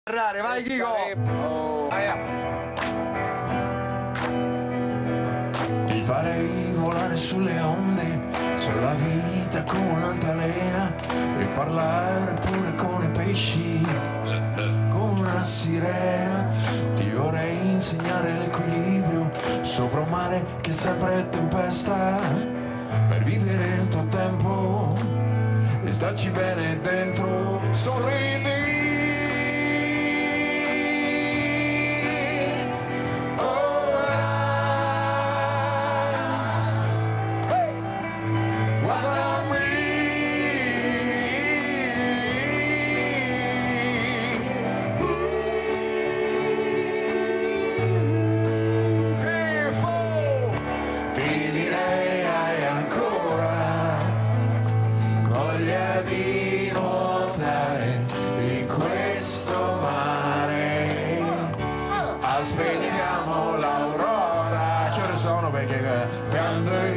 Vai Chico! Ti farei volare sulle onde, sulla vita come un'altalena, e parlare pure con i pesci, come una sirena. Ti vorrei insegnare l'equilibrio sopra un mare che sempre è tempesta, per vivere il tuo tempo e starci bene dentro. Sorridi. Aspettiamo l'aurora, ce ne sono perché piango